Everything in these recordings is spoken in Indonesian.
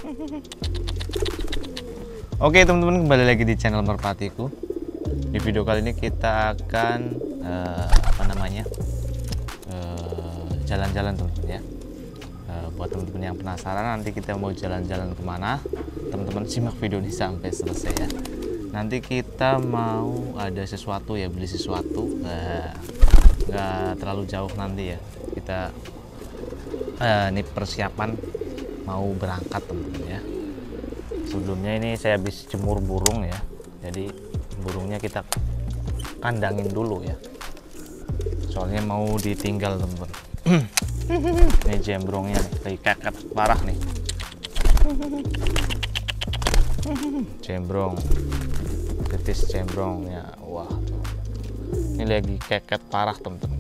Oke teman-teman, kembali lagi di channel Merpatiku. Di video kali ini kita akan jalan-jalan teman-teman ya. Buat teman-teman yang penasaran nanti kita mau jalan-jalan kemana, teman-teman simak video ini sampai selesai ya. Nanti kita mau ada sesuatu ya, beli sesuatu, nggak terlalu jauh nanti ya. Kita ini persiapan mau berangkat teman-teman ya. Sebelumnya ini saya habis jemur burung ya, jadi burungnya kita kandangin dulu ya, soalnya mau ditinggal teman-teman. Ini jembrongnya lagi keket parah nih, jembrong betis jembrongnya, wah ini lagi keket parah teman-teman.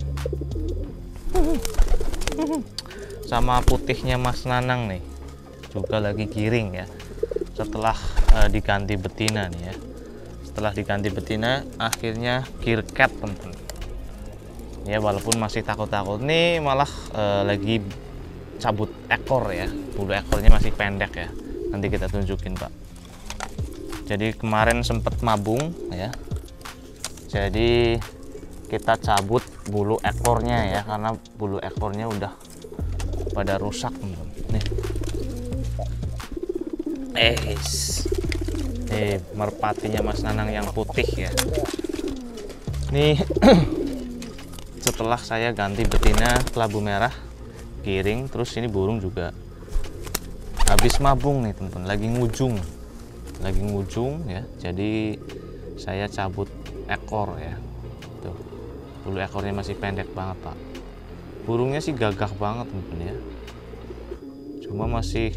Sama putihnya Mas Nanang nih juga lagi giring ya, setelah diganti betina nih ya. Setelah diganti betina akhirnya girket teman-teman ya, walaupun masih takut-takut nih, malah lagi cabut ekor ya, bulu ekornya masih pendek ya, nanti kita tunjukin Pak. Jadi kemarin sempat mabung ya, jadi kita cabut bulu ekornya ya, karena bulu ekornya udah pada rusak teman-teman nih. Merpatinya Mas Nanang yang putih ya. Nih setelah saya ganti betina kelabu merah, giring, terus ini burung juga habis mabung nih teman-teman, lagi ngujung ya. Jadi saya cabut ekor ya. Tuh, bulu ekornya masih pendek banget Pak. Burungnya sih gagah banget teman-teman ya. Cuma masih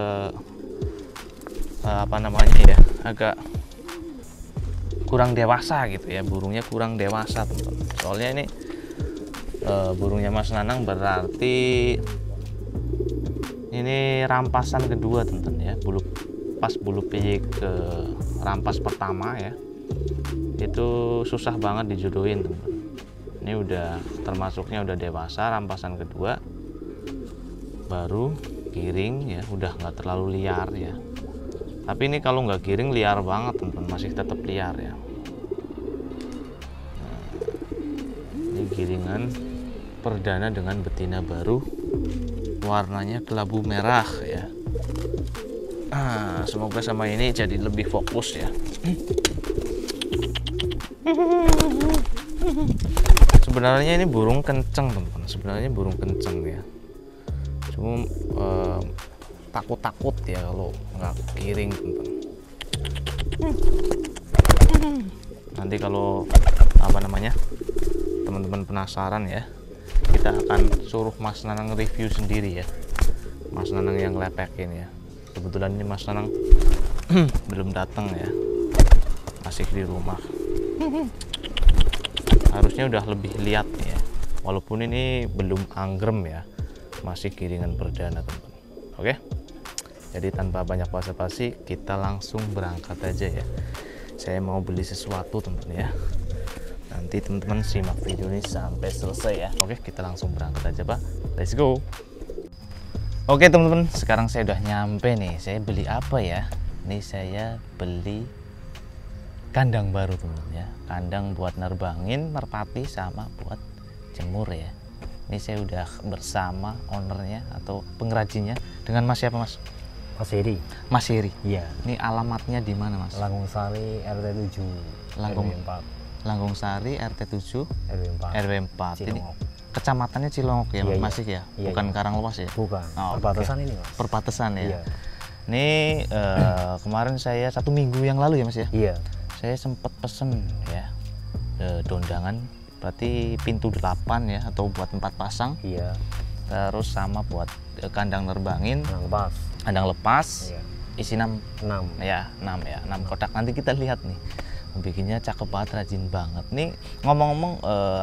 ya, agak kurang dewasa gitu ya, burungnya kurang dewasa teman-teman. Soalnya ini burungnya Mas Nanang berarti ini rampasan kedua teman-teman ya. Pas bulu piyik ke rampas pertama ya, itu susah banget dijodohin teman-teman. Ini udah termasuknya udah dewasa, rampasan kedua baru giring ya, udah nggak terlalu liar ya. Tapi ini kalau nggak giring liar banget teman-teman, masih tetap liar ya. Nah, ini giringan perdana dengan betina baru, warnanya kelabu merah ya. Semoga sama ini jadi lebih fokus ya. Sebenarnya ini burung kenceng teman-teman, sebenarnya burung kenceng ya. Cuma takut-takut ya kalau nggak giring teman-teman. Nanti kalau teman-teman penasaran ya, kita akan suruh Mas Nanang review sendiri ya, Mas Nanang yang lepekin ya. Kebetulan ini Mas Nanang belum datang ya, masih di rumah. Harusnya udah lebih lihat ya, walaupun ini belum anggrem ya, masih giringan perdana teman-teman. Oke, jadi tanpa banyak basa-basi kita langsung berangkat aja ya. Saya mau beli sesuatu teman-teman ya, nanti teman-teman simak video ini sampai selesai ya. Oke, kita langsung berangkat aja Pak, let's go. Oke teman-teman, sekarang saya udah nyampe nih. Saya beli apa ya? Ini saya beli kandang baru teman-teman ya, kandang buat nerbangin merpati sama buat jemur ya. Ini saya udah bersama ownernya atau pengrajinnya, dengan Mas siapa Mas? Mas Heri. Mas Heri. Iya. Ini alamatnya di mana Mas? Langgung Sari RT 7. Langgung RW 4. Langgung Sari RT 7 RW 4. RW 4. Ini Cilongok. kecamatannya Cilongok ya, Iya, masih ya? Iya, Bukan iya. Karanglewas ya? Bukan. Oh, Perbatasan oke. ini Mas. Perbatasan ya. Iya. Ini kemarin saya 1 minggu yang lalu ya Mas ya? Iya. Saya sempat pesen ya, dondangan, berarti pintu 8 ya, atau buat 4 pasang. Iya. Terus sama buat kandang nerbangin, kandang lepas. Iya. Isi 6 ya, 6 kotak. Nanti kita lihat nih, bikinnya cakep banget, rajin banget nih. Ngomong-ngomong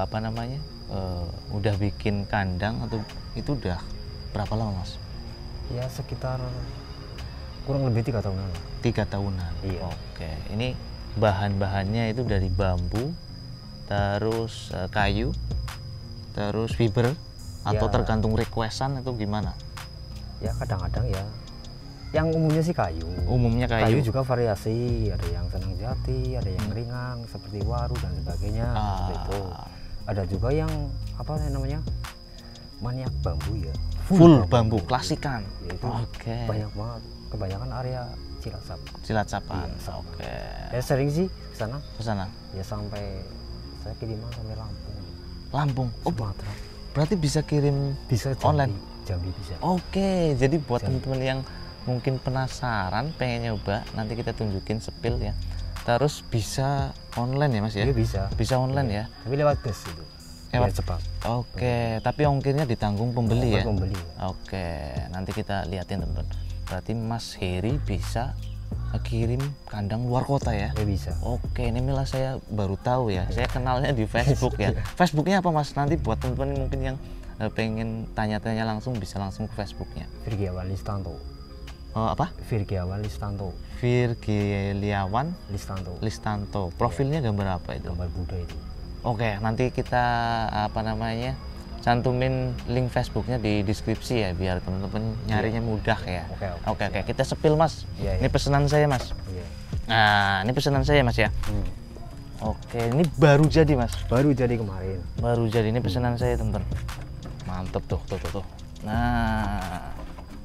udah bikin kandang atau itu udah berapa lama Mas? Ya sekitar kurang lebih 3 tahunan lah. 3 tahunan. Iya. Oke, ini bahan-bahannya itu dari bambu, terus kayu, terus fiber, atau Ya. tergantung requestan atau gimana? Ya kadang-kadang ya Yang umumnya sih kayu. Umumnya kayu. Kayu juga variasi, ada yang senang jati, ada yang ringang seperti waru dan sebagainya. Seperti itu. Ada juga yang apa namanya, maniak bambu ya. Full bambu klasikan. Ya, itu Oke. banyak banget. Kebanyakan area Cilacap. Cilacapan. Iya, sama. Oke. Ya sering sih ke sana. Ke sana. Ya sampai saya kiriman sampai Lampung, Lampung. Oh, Sumatera. berarti bisa kirim Bisa Jambi, online. Jambi bisa. Oke, jadi buat Jambi. teman-teman yang mungkin penasaran pengen nyoba, nanti kita tunjukin sepil ya. Terus bisa online ya Mas ya? Iya bisa. Bisa online ya. Tapi lewat bus itu. Lewat- Biar cepat. Oke, tapi ongkirnya ditanggung pembeli ya. Pembeli. Oke, nanti kita liatin teman-teman. Berarti Mas Heri bisa kirim kandang luar kota ya. Ya bisa. Oke, ini malah saya baru tahu ya. Saya kenalnya di Facebook ya. Facebooknya apa Mas? Nanti buat teman-teman mungkin yang pengen tanya-tanya langsung bisa langsung ke Facebooknya. Virgiawan Listanto. Apa? Virgiawan Listanto. Virgiliawan Listanto. Listanto. Profilnya gambar apa itu? Gambar Buddha itu. Oke, nanti kita apa namanya cantumin link Facebooknya di deskripsi ya biar teman-teman nyarinya mudah ya. Oke. Oke, kita sepil Mas. Iya, Ini pesanan saya Mas. Iya. Nah, ini pesanan saya Mas ya. Oke, ini baru jadi Mas. Baru jadi kemarin. Baru jadi, ini pesanan saya teman-teman. Mantep tuh. Nah,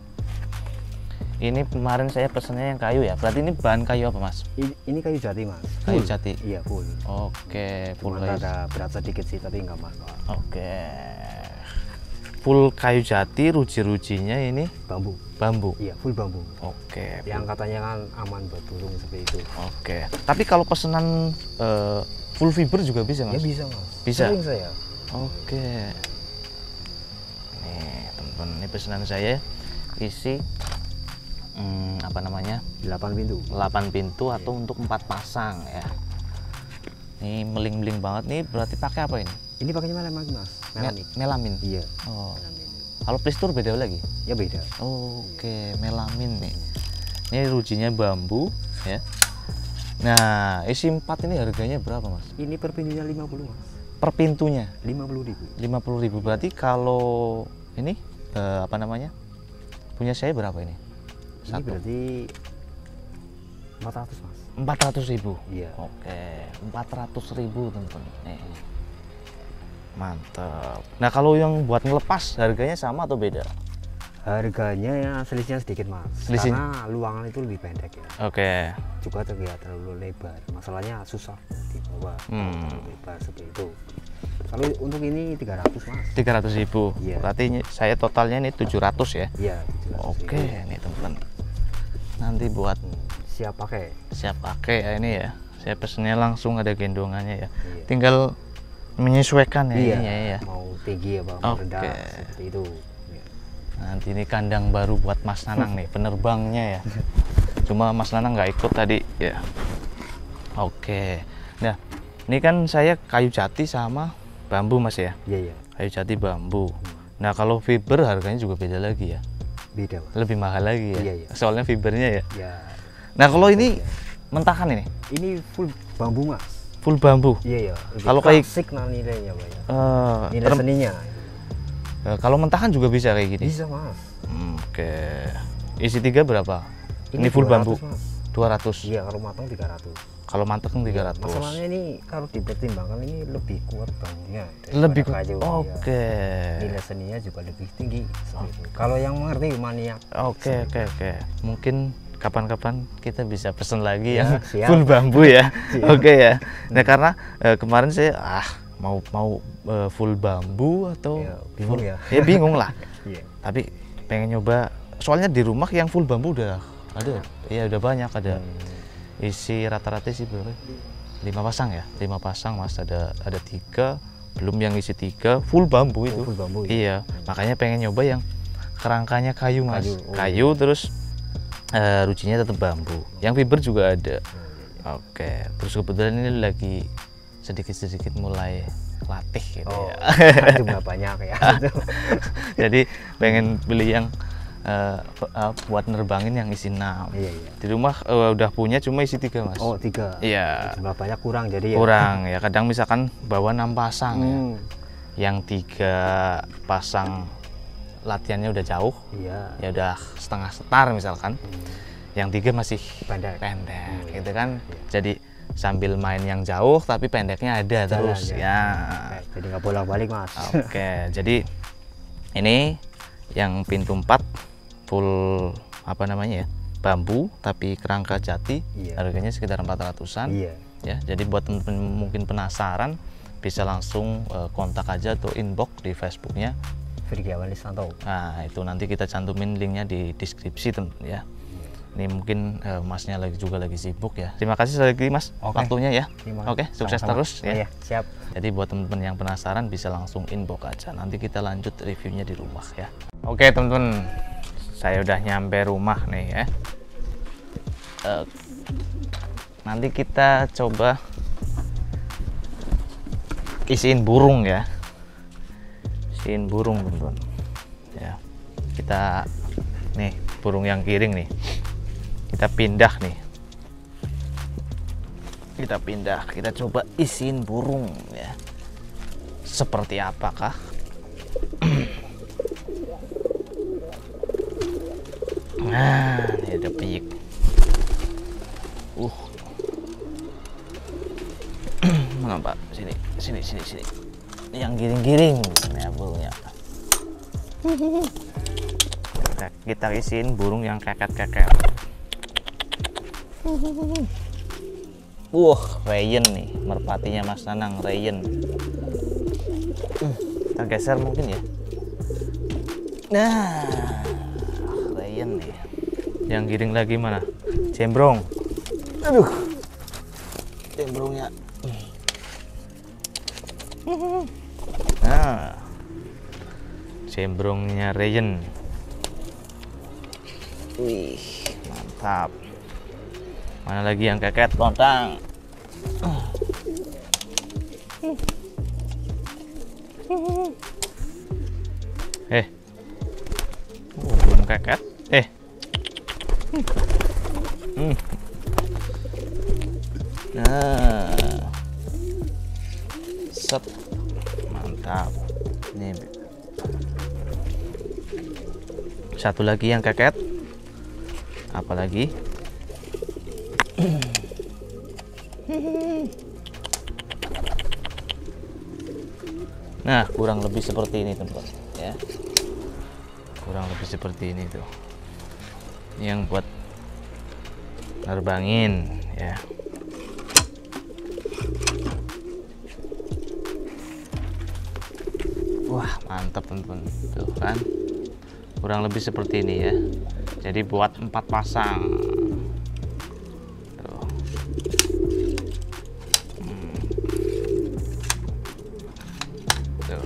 ini kemarin saya pesennya yang kayu ya. Berarti ini bahan kayu apa Mas? Ini kayu jati mas. Kayu Full. jati. Iya full. Oke, full Cuma kayu. ada berat sedikit sih tapi nggak masalah. Oke. Full kayu jati, ruji-rujinya ini Bambu. bambu. Iya full bambu. Oke. Yang katanya kan aman buat burung seperti itu. Oke. Tapi kalau pesanan full fiber juga bisa Ya Mas? bisa mas. Bisa? Sering saya. Oke. Nih teman-teman, ini pesanan saya isi apa namanya 8 pintu. 8 pintu atau untuk 4 pasang ya. Ini meling-meling banget nih. Berarti pakai apa ini? Ini pakainya melamin mas. Melamin. Melamin. Iya. Oh. Melamin. Kalau plistur beda lagi. Ya beda. Oke, melamin nih. Ini rujinya bambu ya. Nah, isi 4 ini harganya berapa Mas? Ini per pintunya 50 mas. Per pintunya 50.000. 50.000. Berarti kalau ini apa namanya? Punya saya berapa ini? Ini berarti 400 mas. 400.000. Iya. Oke, 400.000 teman-teman. Nih. Mantap. Nah, kalau yang buat ngelepas harganya sama atau beda? Harganya ya selisihnya sedikit mas. Selisih. Karena luangan itu lebih pendek ya. Oke. Juga tidak terlalu lebar. Masalahnya susah dibawa terlalu lebar seperti itu. Kalau untuk ini 300 mas. 300.000. Iya. Berarti saya totalnya ini 700 ya. Iya. 700.000. Oke, nih teman-teman. Nanti buat Siap pakai. siap pakai ya ini ya. Saya pesennya langsung ada gendongannya ya. Iya. Tinggal menyesuaikan ya Iya. ininya ya. Mau tinggi apa mau Oke. rendah seperti itu. Iya. Nanti ini kandang baru buat Mas Nanang nih, penerbangnya ya. Cuma Mas Nanang nggak ikut tadi ya. Oke. Nah, ini kan saya kayu jati sama bambu Mas ya. Iya. Kayu jati bambu. Nah, kalau fiber harganya juga beda lagi ya. Beda mas. Lebih mahal lagi ya. Iya, iya. Soalnya fibernya ya. Ya. Nah, kalau ini mentahan ini, Ini full bambu mas. full bambu. Iya ya. Kalau kayak- klasik nah nilainya pak ya. Eh, Nilai term- seninya. kalau mentahan juga bisa kayak gini. Bisa mas. Oke. Isi 3 berapa? Ini full 200, bambu. mas. 200. Iya kalau matang 300. Kalau mantep 300. Masalahnya ini kalau dipertimbangkan ini lebih kuat bambunya. Lebih daripada kayu, ya. Oke. Nilai seninya juga lebih tinggi. seperti itu. Kalau yang mengerti maniak. Oke. Mungkin kapan-kapan kita bisa pesen lagi Ya, yang siap. full bambu ya. Siap. Oke ya. Nah, karena kemarin saya mau full bambu atau Ya, bingung full- ya. Ya bingung lah. Iya. Tapi pengen nyoba. Soalnya di rumah yang full bambu udah ada. Iya, udah banyak ada. Isi rata-rata sih berapa? 5 pasang ya. 5 pasang Mas, ada 3, belum yang isi 3 full bambu itu. full bambu, ya? Iya, makanya pengen nyoba yang kerangkanya kayu Mas. Kayu, oh. Kayu terus rujinya tetap bambu. Yang fiber juga ada. Oke, terus kebetulan ini lagi sedikit-sedikit mulai latih gitu Oh, ya. jumlah banyak ya. Jadi pengen beli yang buat nerbangin yang isi 6. Iya. Di rumah udah punya cuma isi 3 Mas. Oh 3. Iya. Jumlah banyak kurang jadi ya. Kurang ya, kadang misalkan bawa 6 pasang ya. Hmm. Yang 3 pasang latihannya udah jauh, Iya. ya udah setengah setar misalkan, yang 3 masih Pendek. gitu kan. Jadi sambil main yang jauh tapi pendeknya ada terus ya. Jadi nggak bolak-balik Mas. Oke, jadi ini yang pintu 4 full apa namanya ya, bambu tapi kerangka jati. Iya. Harganya sekitar 400-an. Iya. Ya, jadi buat teman-teman mungkin penasaran bisa langsung kontak aja atau inbox di Facebooknya Virgiawan Listanto. Nah, itu nanti kita cantumin linknya di deskripsi teman-teman ya. Ini mungkin masnya juga lagi sibuk ya. Terima kasih sekali lagi Mas waktunya ya. Oke, sukses terus ya. Iya, siap. Jadi buat teman-teman yang penasaran bisa langsung inbox aja. Nanti kita lanjut reviewnya di rumah ya. Oke teman-teman, saya udah nyampe rumah nih ya. Nanti kita coba isiin burung ya. Isiin burung teman-teman. Ya. Kita nih burung yang giring nih. Kita pindah nih. Kita coba isiin burung ya. Seperti apakah? Nah, ini ada piyik. Mana Pak? Sini. Yang giring-giring ya burungnya. Kita isiin burung yang keket-keket. Ryan nih, merpatinya Mas Nanang, Ryan. Kita geser mungkin ya. Nah, Ryan nih. Yang giring lagi mana? Cembrong. Aduh, cembrongnya. Nah, cembrongnya Ryan. Wih, mantap. Mana lagi yang keket, lontang? Belum keket. Nah, set, mantap. Ini satu lagi yang keket. Apalagi? Nah, kurang lebih seperti ini teman-teman ya. Kurang lebih seperti ini tuh. Yang buat nerbangin ya. Wah, mantap teman-teman. Tuh kan. Kurang lebih seperti ini ya. Jadi buat 4 pasang. Tuh. Tuh.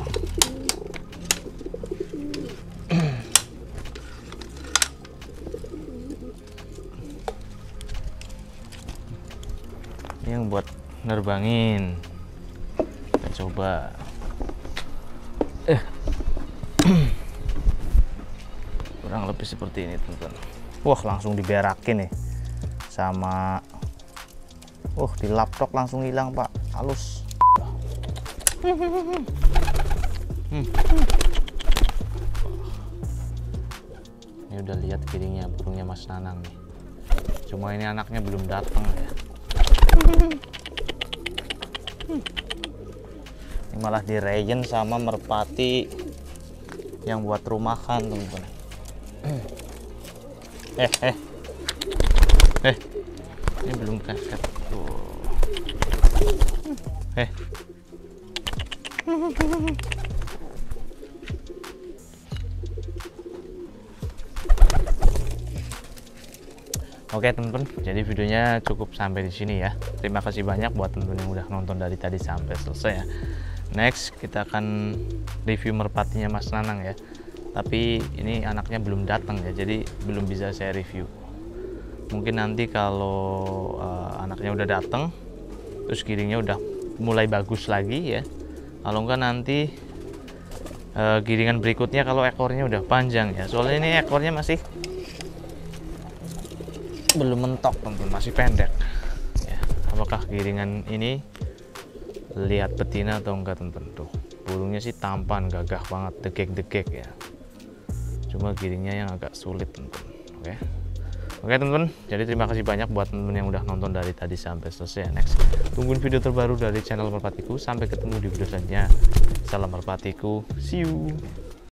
Yang buat nerbangin. Kita coba. Kurang lebih seperti ini teman-teman. Wah, langsung diberakin nih sama di laptop langsung hilang Pak, halus. Ini udah lihat giringnya burungnya Mas Nanang nih, cuma ini anaknya belum datang ya. Ini malah direyen sama merpati yang buat rumahan teman-teman. Ini belum keket tuh. Oke teman-teman, jadi videonya cukup sampai di sini ya. Terima kasih banyak buat teman-teman yang udah nonton dari tadi sampai selesai ya. Next kita akan review merpatinya Mas Nanang ya. Tapi ini anaknya belum datang ya, jadi belum bisa saya review. Mungkin nanti kalau anaknya udah datang, terus giringnya udah mulai bagus lagi ya. Kalau enggak nanti giringan berikutnya kalau ekornya udah panjang ya. Soalnya ini ekornya masih belum mentok teman-teman, masih pendek ya. Apakah giringan ini lihat betina atau enggak teman-teman? Tuh burungnya sih tampan, gagah banget, degek-degek ya. cuma giringnya yang agak sulit teman-teman. Oke teman-teman, jadi terima kasih banyak buat teman-teman yang udah nonton dari tadi sampai selesai. Next, tungguin video terbaru dari channel Merpatiku. Sampai ketemu di video selanjutnya. Salam Merpatiku, see you.